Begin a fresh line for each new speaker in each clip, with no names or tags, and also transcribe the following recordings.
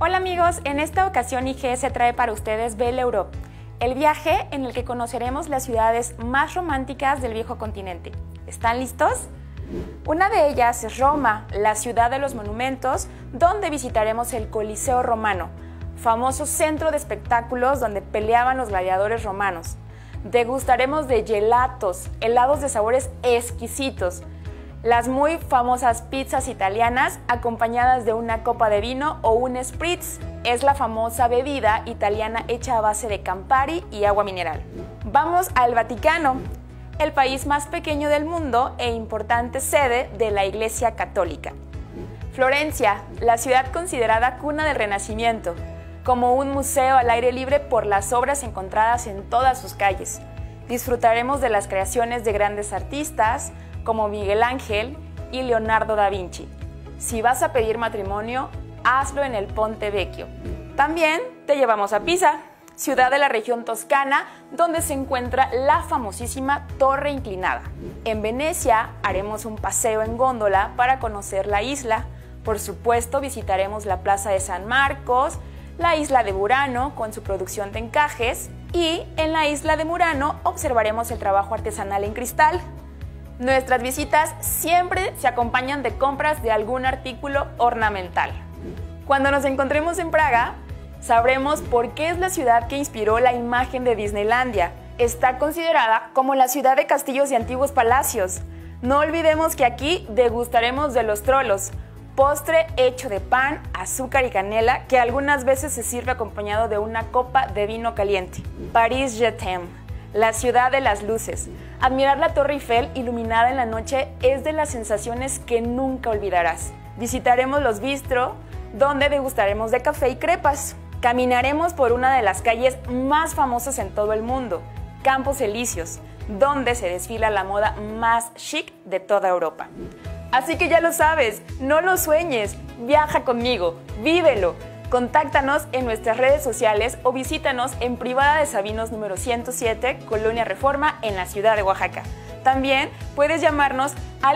Hola amigos, en esta ocasión IGS trae para ustedes Belle Europe, el viaje en el que conoceremos las ciudades más románticas del viejo continente. ¿Están listos? Una de ellas es Roma, la ciudad de los monumentos, donde visitaremos el Coliseo Romano, famoso centro de espectáculos donde peleaban los gladiadores romanos. Degustaremos de gelatos, helados de sabores exquisitos, las muy famosas pizzas italianas acompañadas de una copa de vino o un spritz. Es la famosa bebida italiana hecha a base de Campari y agua mineral. Vamos al Vaticano, el país más pequeño del mundo e importante sede de la Iglesia Católica. Florencia, la ciudad considerada cuna del Renacimiento, como un museo al aire libre por las obras encontradas en todas sus calles. Disfrutaremos de las creaciones de grandes artistas como Miguel Ángel y Leonardo da Vinci. Si vas a pedir matrimonio, hazlo en el Ponte Vecchio. También te llevamos a Pisa, ciudad de la región toscana, donde se encuentra la famosísima Torre Inclinada. En Venecia haremos un paseo en góndola para conocer la isla. Por supuesto, visitaremos la Plaza de San Marcos, la isla de Burano con su producción de encajes y en la isla de Murano observaremos el trabajo artesanal en cristal. Nuestras visitas siempre se acompañan de compras de algún artículo ornamental. Cuando nos encontremos en Praga, sabremos por qué es la ciudad que inspiró la imagen de Disneylandia. Está considerada como la ciudad de castillos y antiguos palacios. No olvidemos que aquí degustaremos de los trolos, postre hecho de pan, azúcar y canela que algunas veces se sirve acompañado de una copa de vino caliente. París Je t'aime, la ciudad de las luces. Admirar la Torre Eiffel iluminada en la noche es de las sensaciones que nunca olvidarás. Visitaremos los bistro, donde degustaremos de café y crepas. Caminaremos por una de las calles más famosas en todo el mundo, Campos Elíseos, donde se desfila la moda más chic de toda Europa. Así que ya lo sabes, no lo sueñes, viaja conmigo, vívelo. Contáctanos en nuestras redes sociales o visítanos en Privada de Sabinos número 107, Colonia Reforma, en la ciudad de Oaxaca. También puedes llamarnos al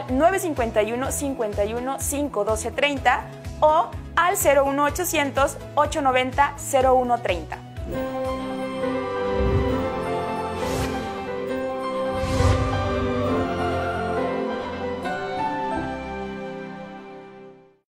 951 51 512 30 o al 01800 890 0130.